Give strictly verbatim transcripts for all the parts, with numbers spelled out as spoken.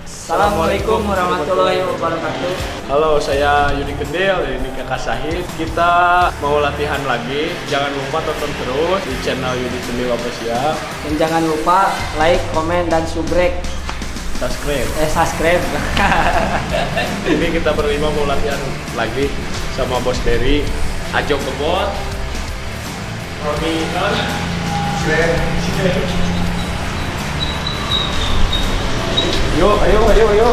Assalamualaikum warahmatullahi wabarakatuh. Halo, saya Yudi Kendil, ini Kakak Sahid. Kita mau latihan lagi. Jangan lupa tonton terus di channel Yudi Kendil Official. Dan jangan lupa like, komen, dan subrek. Subscribe. Eh, subscribe. Ini kita berlima mau latihan lagi sama Bos Derry, Ajo Kebot, Roni Ikan, Yuk, ayo, ayo, ayo.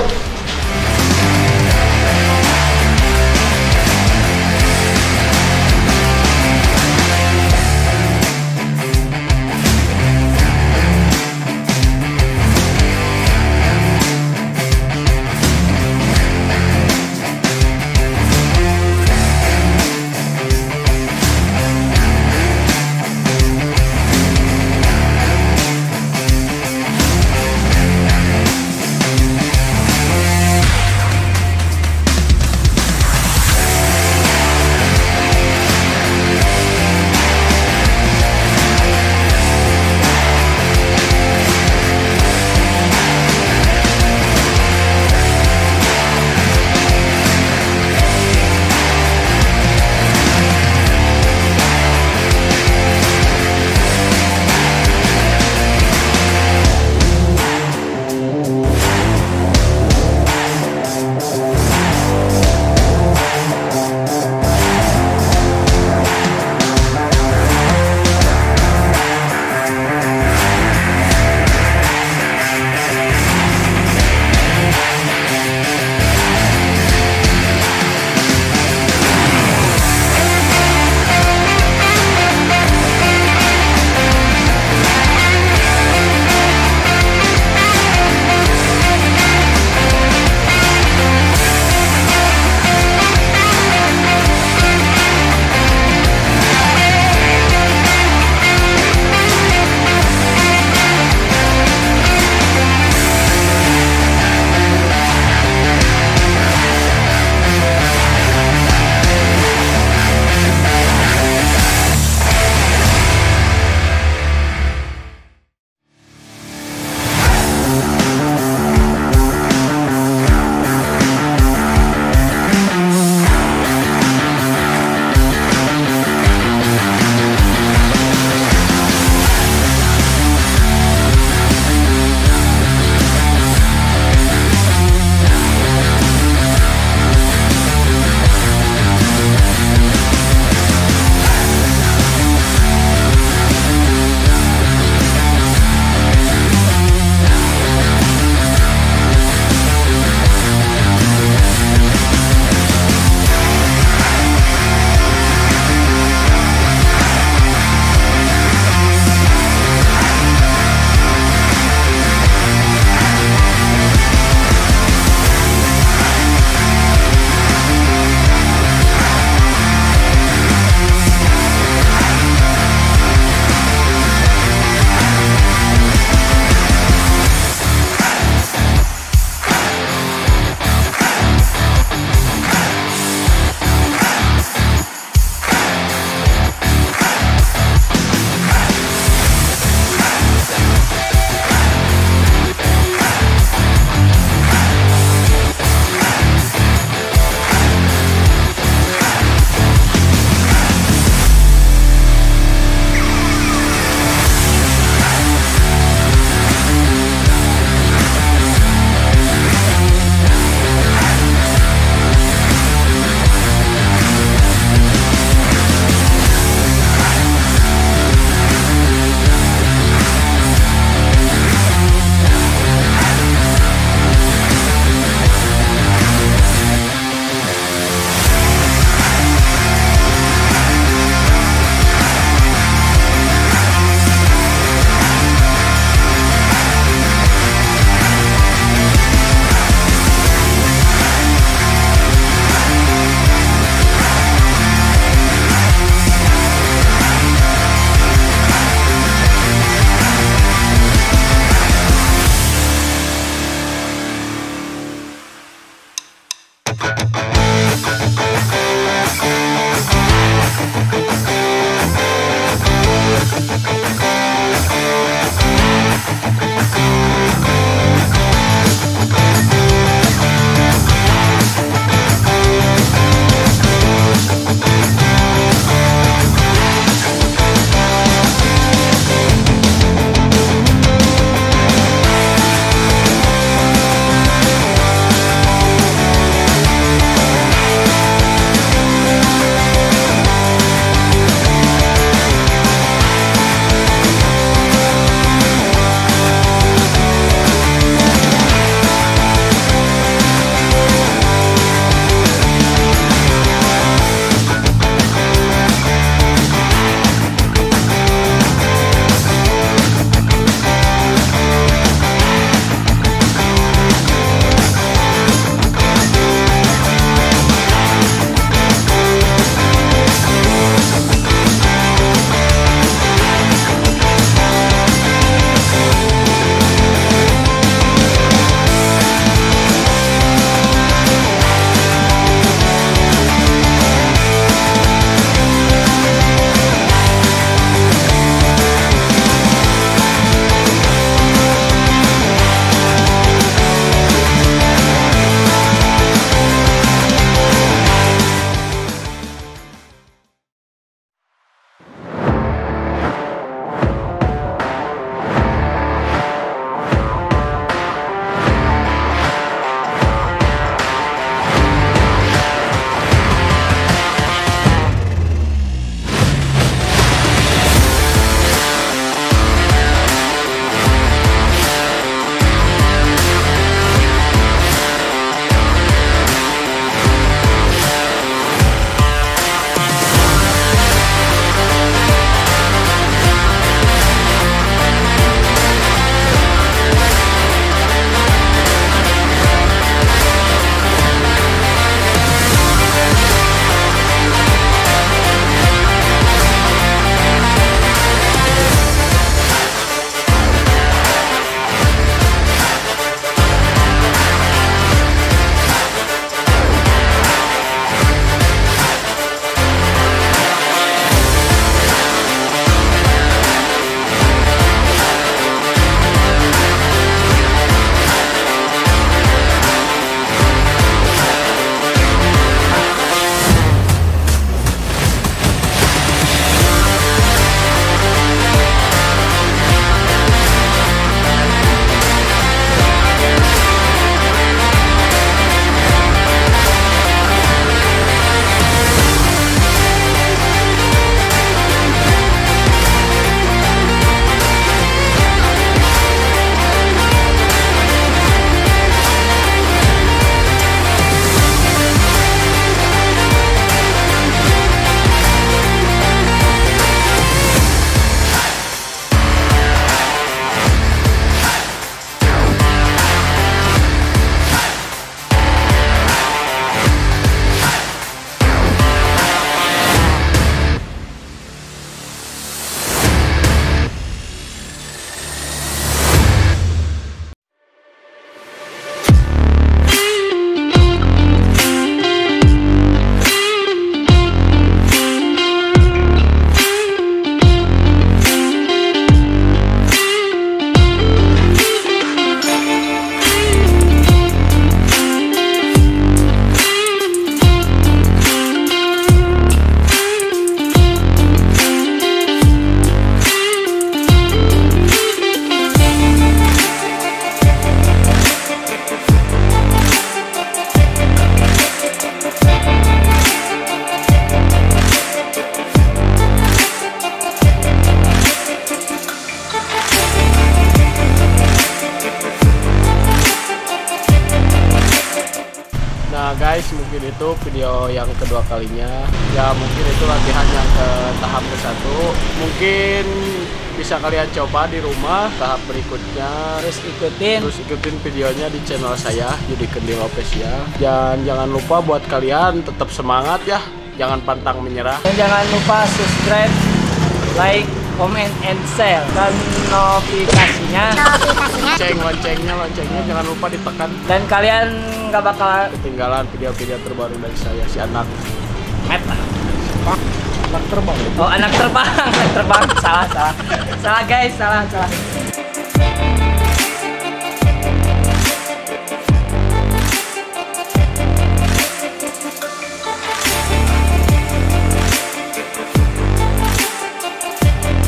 Nah guys, mungkin itu video yang kedua kalinya. Ya mungkin itu latihan yang ke tahap ke satu. Mungkin bisa kalian coba di rumah tahap berikutnya. Terus ikutin. Terus ikutin videonya di channel saya, jadi Kendi Lopez ya. Dan jangan lupa buat kalian tetap semangat ya. Jangan pantang menyerah. Dan jangan lupa subscribe, like, comment, and share. Dan notifikasinya. Lonceng, loncengnya, loncengnya jangan lupa ditekan. Dan kalian nggak bakal Ketinggalan video-video terbaru dari saya, si anak meta. anak terbang. Oh, anak terbang, anak terbang. Salah, salah. Salah guys, salah, salah.